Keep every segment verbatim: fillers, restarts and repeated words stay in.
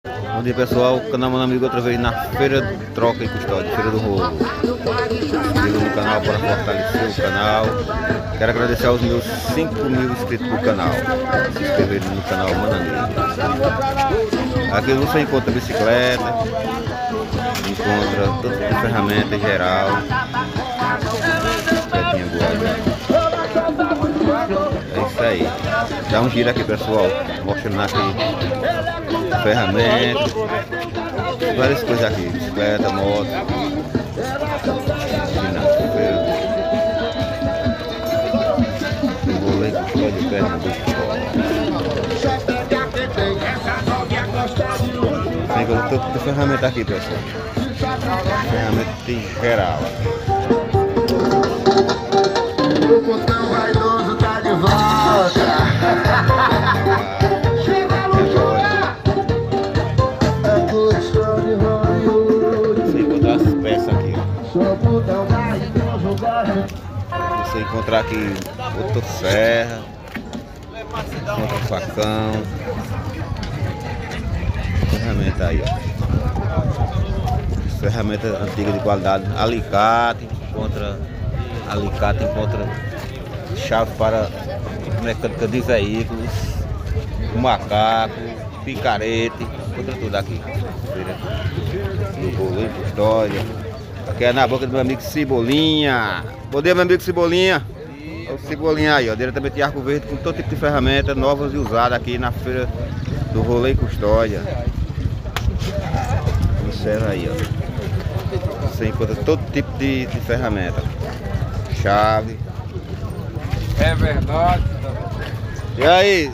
Bom dia pessoal, canal Mano Amigo outra vez na Feira de Troca e Custódia, Feira do Rolo. Inscreva no canal para fortalecer o canal. Quero agradecer aos meus cinco mil inscritos do canal. Se inscrever no canal Mano Amigo. Aqui você encontra bicicleta, encontra todas as ferramentas em geral. Bicicletinha boa. É isso aí. Dá um giro aqui pessoal, mostrando aqui ferramentas, várias coisas aqui, bicicleta, moto, vou ler com de perna do tem toda ferramenta aqui pessoal, ferramenta em geral. O botão vaidoso tá de volta. Você encontrar aqui motosserra, encontra facão, ferramenta aí, ó. Ferramenta antiga de qualidade, alicate, encontra alicate, encontra chave para mecânica de veículos, macaco, picarete, encontra tudo aqui. Do Rolo, Custódia. Aqui é na boca do meu amigo Cebolinha. Bom dia, meu amigo Cebolinha. Olha o Cebolinha aí, ó. Diretamente de Arco Verde, com todo tipo de ferramenta novas e usadas aqui na Feira do Rolo e Custódia. Observa aí, ó. Você encontra todo tipo de, de ferramenta. Chave. É verdade. E aí?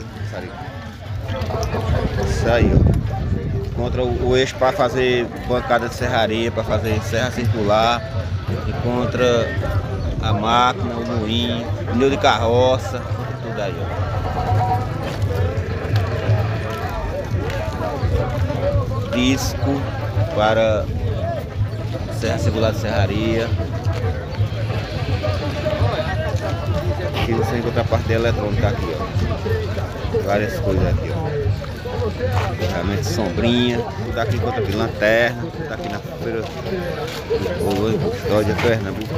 Isso aí, ó. Encontra o, o eixo para fazer bancada de serraria, para fazer serra circular. Encontra a máquina, o moinho, pneu de carroça, tudo aí, ó. Disco para serra circular de serraria. Aqui você encontra a parte eletrônica aqui, ó. Várias coisas aqui, ó. Ferramenta sombrinha, tudo aqui encontra aqui, lanterna, tudo aqui na Feira do Rolo e Custódia, Pernambuco.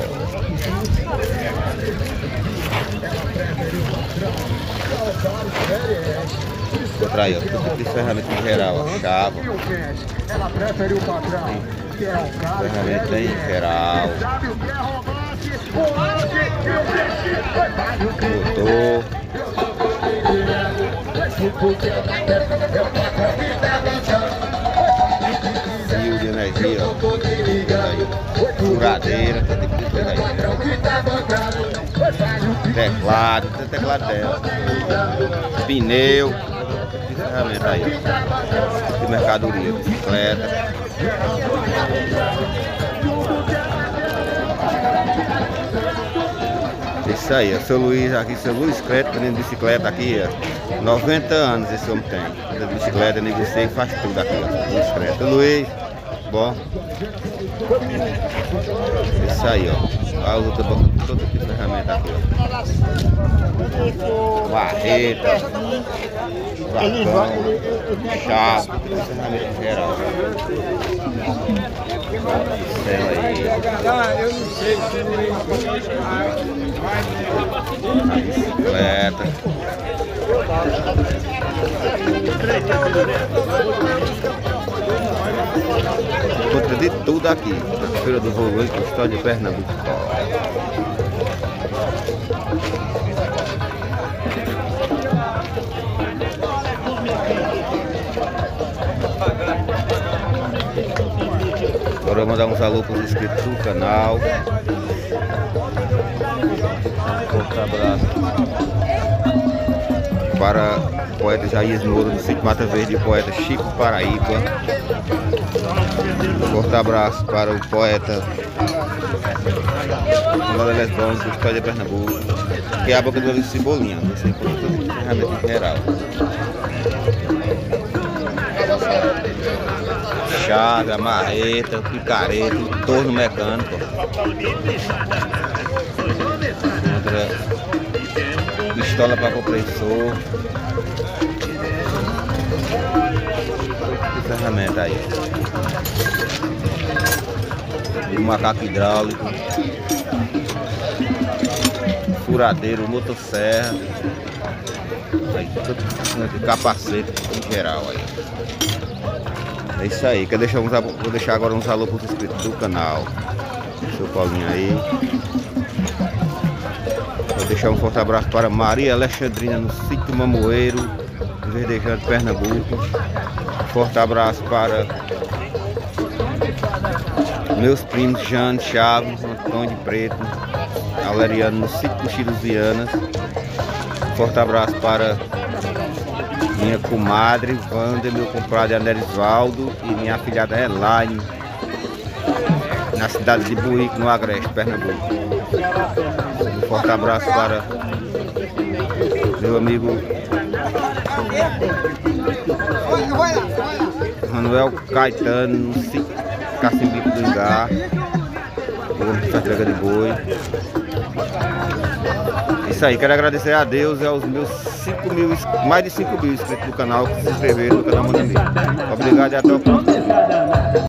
Encontra aí, ó, tudo tipo de ferramenta em geral, ó, chave, ferramenta em geral, motor. Fio de energia, ó. Furadeira, tá tipo de coisa aí. Teclado, tem teclado dela. Pneu, tipo de ferramenta aí, ó. Tipo de mercadoria, bicicleta. Isso aí, ó, seu Luiz aqui, seu Luiz Crédito, vendendo bicicleta aqui, ó. noventa anos esse homem tem. Vende bicicleta, negocia e faz tudo aqui, ó. Luiz Crédito. Luiz, bom. Isso aí, ó. A outra, todo tipo de ferramenta aqui, ó. Barreta, vacão, chave, ferramenta em geral. Isso aí. Eu não sei se Bicicleta. Encontra de tudo aqui. Feira do Rolo e Custódia, Pernambuco. Agora eu vou mandar uns alô para os inscritos do canal. Um forte abraço para o poeta Jair Moura do Sítio Mata Verde e o poeta Chico Paraíba. Um forte abraço para o poeta Lula Lesbão do Custódia, Pernambuco. Que é a boca do Cebolinha. Você encontra tudo de ferramenta em geral. Chave, a marreta, o picareta, o torno mecânico. Encontra pistola para compressor. ferramenta aí. O macaco hidráulico, furadeiro, motosserra, aí, tudo, capacete em geral aí. É isso aí, quer deixar uns, vou deixar agora uns alô para os inscritos do canal. Seu Paulinho aí. Vou deixar um forte abraço para Maria Alexandrina no sítio Mamoeiro, Verdejante, Pernambuco. Forte abraço para meus primos Jane Chaves, Antônio de Preto, Aleriano no sítio Cochiruzianas. Forte abraço para minha comadre Wanda, meu compadre Anerisvaldo e minha afilhada Elaine, na cidade de Buíque, no Agreste, Pernambuco. Um forte abraço para meu amigo Manuel Caetano, no sítio Cacimbico do Ingá, o entrega de boi. Isso aí, quero agradecer a Deus e aos meus cinco mil, mais de cinco mil inscritos do canal que se inscreveram no canal Manambi. Obrigado e até o próximo vídeo.